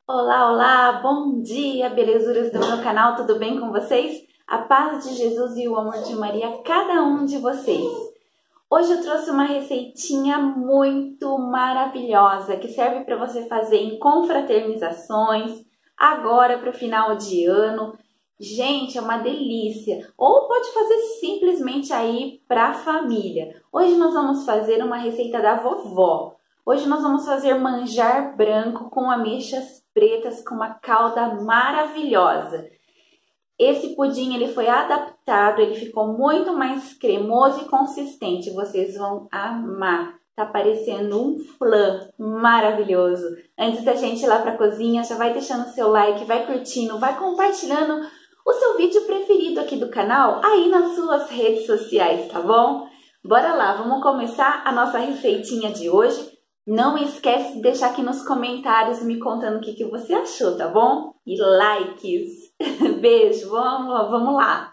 Olá, olá, bom dia, belezuras do meu canal, tudo bem com vocês? A paz de Jesus e o amor de Maria a cada um de vocês. Hoje eu trouxe uma receitinha muito maravilhosa que serve para você fazer em confraternizações, agora para o final de ano. Gente, é uma delícia! Ou pode fazer simplesmente aí para a família. Hoje nós vamos fazer uma receita da vovó. Hoje nós vamos fazer manjar branco com ameixas pretas com uma calda maravilhosa. Esse pudim ele foi adaptado, ele ficou muito mais cremoso e consistente. Vocês vão amar. Tá parecendo um flan maravilhoso. Antes da gente ir lá para a cozinha, já vai deixando seu like, vai curtindo, vai compartilhando o seu vídeo preferido aqui do canal aí nas suas redes sociais, tá bom? Bora lá, vamos começar a nossa receitinha de hoje. Não esquece de deixar aqui nos comentários me contando o que você achou, tá bom? E likes. Beijo, vamos lá.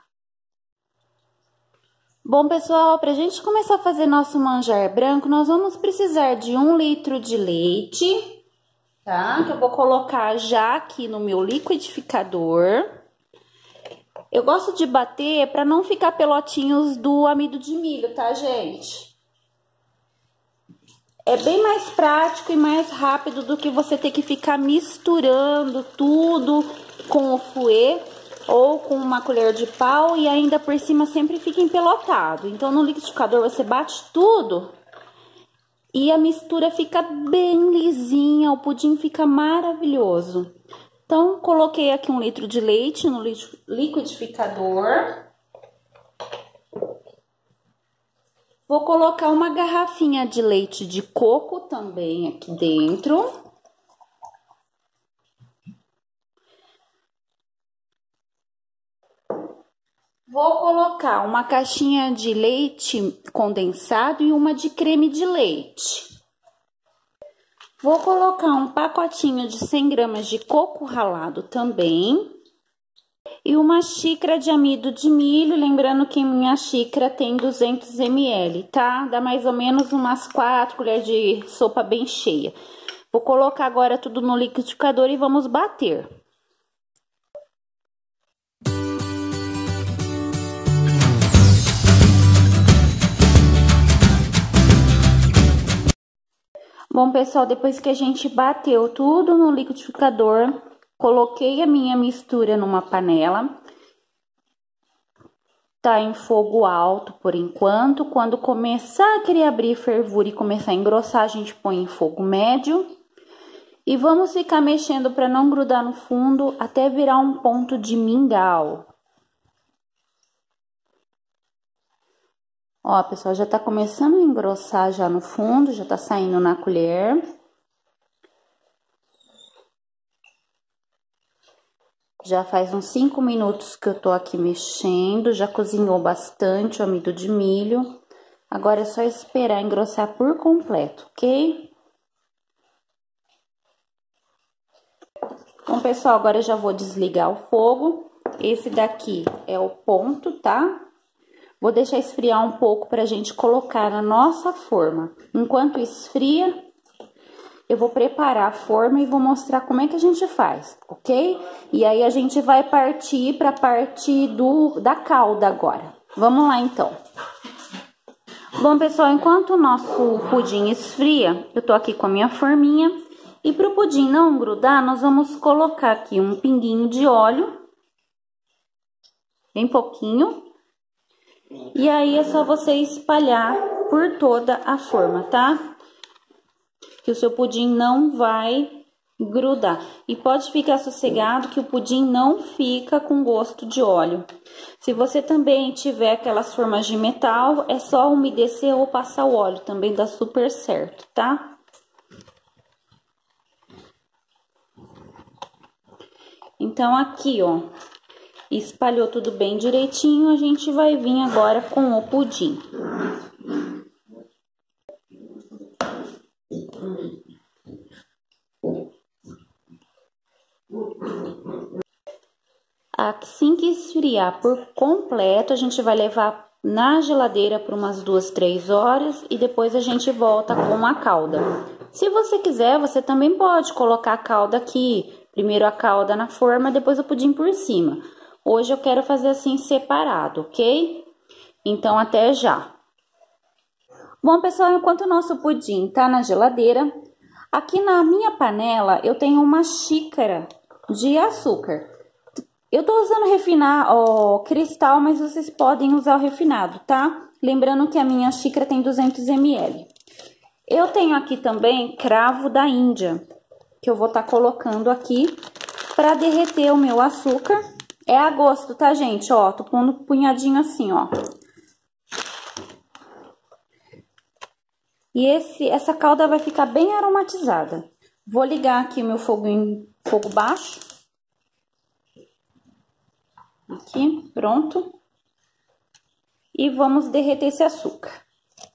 Bom, pessoal, para a gente começar a fazer nosso manjar branco, nós vamos precisar de 1 litro de leite, tá? Que eu vou colocar já aqui no meu liquidificador. Eu gosto de bater para não ficar pelotinhos do amido de milho, tá, gente? É bem mais prático e mais rápido do que você ter que ficar misturando tudo com o fouet ou com uma colher de pau e ainda por cima sempre fica empelotado. Então, no liquidificador você bate tudo e a mistura fica bem lisinha, o pudim fica maravilhoso. Então, coloquei aqui 1 litro de leite no liquidificador. Vou colocar uma garrafinha de leite de coco também aqui dentro. Vou colocar uma caixinha de leite condensado e uma de creme de leite. Vou colocar um pacotinho de 100 gramas de coco ralado também. E uma xícara de amido de milho, lembrando que minha xícara tem 200 ml, tá? Dá mais ou menos umas 4 colheres de sopa bem cheia. Vou colocar agora tudo no liquidificador e vamos bater. Bom, pessoal, depois que a gente bateu tudo no liquidificador, coloquei a minha mistura numa panela. Tá em fogo alto por enquanto. Quando começar a querer abrir fervura e começar a engrossar, a gente põe em fogo médio. E vamos ficar mexendo para não grudar no fundo até virar um ponto de mingau. Ó, pessoal, já tá começando a engrossar já no fundo, já tá saindo na colher. Já faz uns 5 minutos que eu tô aqui mexendo, já cozinhou bastante o amido de milho. Agora é só esperar engrossar por completo, ok? Bom, pessoal, agora eu já vou desligar o fogo. Esse daqui é o ponto, tá? Vou deixar esfriar um pouco pra gente colocar na nossa forma. Enquanto esfria, eu vou preparar a forma e vou mostrar como é que a gente faz, ok? E aí a gente vai partir para a parte da calda agora. Vamos lá, então. Bom, pessoal, enquanto o nosso pudim esfria, eu tô aqui com a minha forminha. E para o pudim não grudar, nós vamos colocar aqui um pinguinho de óleo. Bem pouquinho. E aí é só você espalhar por toda a forma, tá? Que o seu pudim não vai grudar. E pode ficar sossegado que o pudim não fica com gosto de óleo. Se você também tiver aquelas formas de metal, é só umedecer ou passar o óleo, também dá super certo, tá? Então, aqui, ó, espalhou tudo bem direitinho, a gente vai vir agora com o pudim. Assim que esfriar por completo, a gente vai levar na geladeira por umas 2, 3 horas e depois a gente volta com a calda. Se você quiser, você também pode colocar a calda aqui Primeiro a calda na forma, depois o pudim por cima. Hoje eu quero fazer assim separado, ok? Então, até já. Bom, pessoal, enquanto o nosso pudim tá na geladeira, aqui na minha panela eu tenho uma xícara de açúcar. Eu tô usando cristal, mas vocês podem usar o refinado, tá? Lembrando que a minha xícara tem 200 ml. Eu tenho aqui também cravo da Índia, que eu vou estar colocando aqui para derreter o meu açúcar. É a gosto, tá, gente? Ó, tô pondo um punhadinho assim, ó. E essa calda vai ficar bem aromatizada. Vou ligar aqui o meu fogo em fogo baixo. Aqui, pronto. E vamos derreter esse açúcar.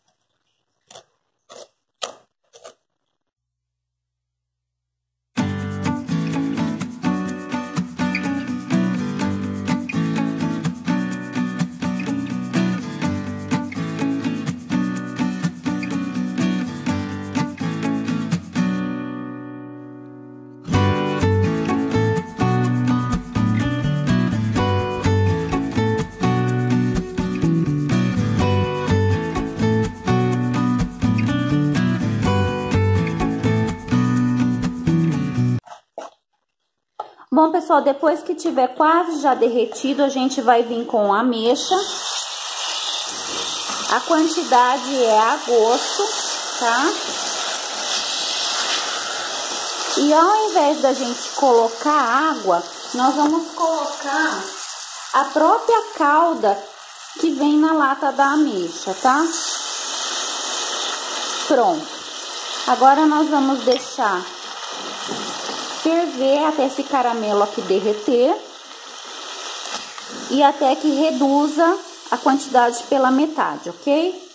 Bom, pessoal, depois que tiver quase já derretido, a gente vai vir com a ameixa. A quantidade é a gosto, tá? E ao invés da gente colocar água, nós vamos colocar a própria calda que vem na lata da ameixa, tá? Pronto. Agora nós vamos deixar ferver até esse caramelo aqui derreter e até que reduza a quantidade pela metade, ok?